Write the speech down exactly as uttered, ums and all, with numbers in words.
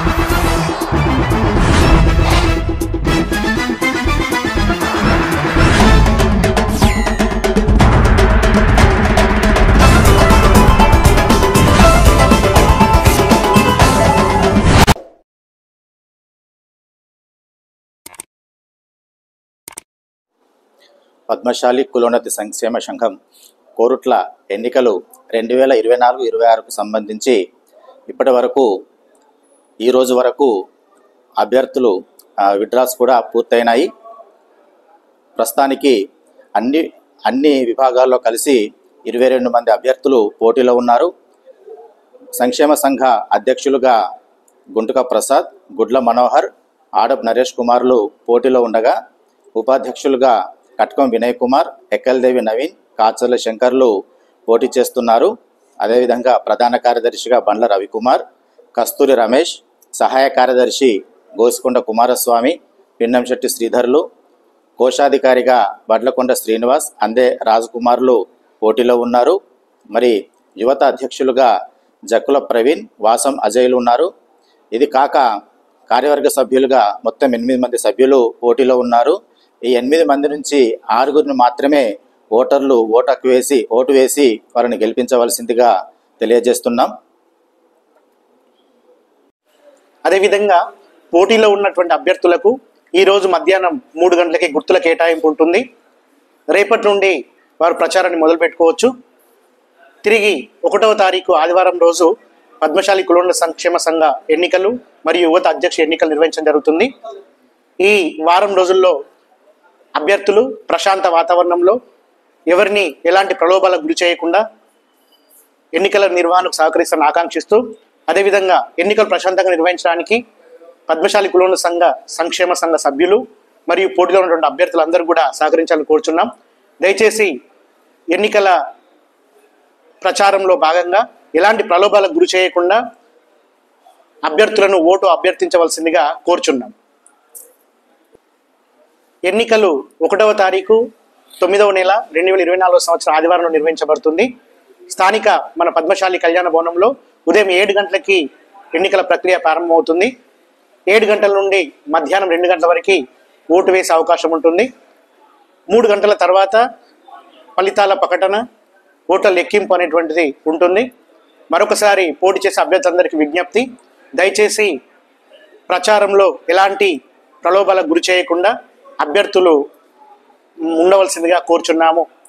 పద్మశాలి కులోన్నతి సంక్షేమ సంఘం కోరుట్ల ఎన్నికలు రెండు వేల ఇరవై నాలుగు ఇరవై ఆరుకు సంబంధించి ఇప్పటి వరకు ఈరోజు వరకు అభ్యర్థులు విడ్రాస్ కూడా పూర్తయినాయి. ప్రస్తుతానికి అన్ని అన్ని విభాగాల్లో కలిసి ఇరవై రెండు మంది అభ్యర్థులు పోటీలో ఉన్నారు. సంక్షేమ సంఘ అధ్యక్షులుగా గుంటుక ప్రసాద్, గుడ్ల మనోహర్, ఆడప్ నరేష్ కుమార్లు పోటీలో ఉండగా, ఉపాధ్యక్షులుగా కట్కం వినయ్ కుమార్, ఎక్కల్దేవి నవీన్, కాచర్ల శంకర్లు పోటీ చేస్తున్నారు. అదేవిధంగా ప్రధాన కార్యదర్శిగా బండ్ల రవికుమార్, కస్తూరి రమేష్, సహాయ కార్యదర్శి గోసుకొండ కుమారస్వామి, పిన్నంశెట్టి శ్రీధర్లు, కోశాధికారిగా బడ్లకొండ శ్రీనివాస్, అందే రాజకుమార్లు పోటీలో ఉన్నారు. మరి యువత అధ్యక్షులుగా జక్కుల ప్రవీణ్, వాసం అజయ్లు ఉన్నారు. ఇది కాక కార్యవర్గ సభ్యులుగా మొత్తం ఎనిమిది మంది సభ్యులు పోటీలో ఉన్నారు. ఈ ఎనిమిది మంది నుంచి ఆరుగురిని మాత్రమే ఓటర్లు ఓటకు వేసి ఓటు వేసి వారిని గెలిపించవలసిందిగా తెలియజేస్తున్నాం. అదేవిధంగా పోటీలో ఉన్నటువంటి అభ్యర్థులకు ఈరోజు మధ్యాహ్నం మూడు గంటలకి గుర్తుల కేటాయింపు ఉంటుంది. రేపటి నుండి వారు ప్రచారాన్ని మొదలు పెట్టుకోవచ్చు. తిరిగి ఒకటవ తారీఖు ఆదివారం రోజు పద్మశాలి కులోన్నత సంక్షేమ సంఘ ఎన్నికలు మరియు యువత అధ్యక్ష ఎన్నికలు నిర్వహించడం జరుగుతుంది. ఈ వారం రోజుల్లో అభ్యర్థులు ప్రశాంత వాతావరణంలో ఎవరిని ఎలాంటి ప్రలోభాలకు గురి చేయకుండా ఎన్నికల నిర్వహణకు సహకరిస్తారని ఆకాంక్షిస్తూ, అదేవిధంగా ఎన్నికలు ప్రశాంతంగా నిర్వహించడానికి పద్మశాలి కులోన్నత సంఘ సంక్షేమ సంఘ సభ్యులు మరియు పోటీలో ఉన్నటువంటి అభ్యర్థులందరూ కూడా సహకరించాలని కోరుచున్నాం. దయచేసి ఎన్నికల ప్రచారంలో భాగంగా ఎలాంటి ప్రలోభాలకు గురి చేయకుండా అభ్యర్థులను ఓటు అభ్యర్థించవలసిందిగా కోరుచున్నాం. ఎన్నికలు ఒకటవ తారీఖు తొమ్మిదవ నెల రెండు వేల ఇరవై నాలుగవ సంవత్సరం ఆదివారంలో నిర్వహించబడుతుంది. స్థానిక మన పద్మశాలి కళ్యాణ భవనంలో ఉదయం ఏడు గంటలకి ఎన్నికల ప్రక్రియ ప్రారంభమవుతుంది. ఏడు గంటల నుండి మధ్యాహ్నం రెండు గంటల వరకు ఓటు వేసే అవకాశం ఉంటుంది. మూడు గంటల తర్వాత ఫలితాల ప్రకటన, ఓట్ల లెక్కింపు అనేటువంటిది ఉంటుంది. మరొకసారి పోటీ చేసే అభ్యర్థులందరికీ విజ్ఞప్తి, దయచేసి ప్రచారంలో ఎలాంటి ప్రలోభాలకు గురి చేయకుండా అభ్యర్థులు ఉండవలసిందిగా కోరుచున్నాము.